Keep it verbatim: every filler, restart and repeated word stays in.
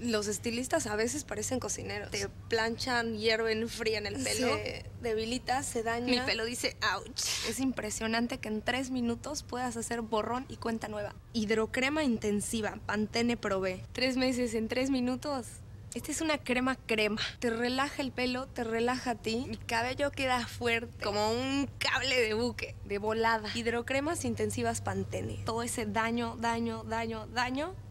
Los estilistas a veces parecen cocineros. Te planchan, hierven, frían el pelo. Se debilita, se daña. Mi pelo dice ouch. Es impresionante que en tres minutos puedas hacer borrón y cuenta nueva. Hidrocrema intensiva, Pantene Pro V. Tres meses en tres minutos. Esta es una crema crema. Te relaja el pelo, te relaja a ti. Mi cabello queda fuerte, como un cable de buque, de volada. Hidrocremas intensivas Pantene. Todo ese daño, daño, daño, daño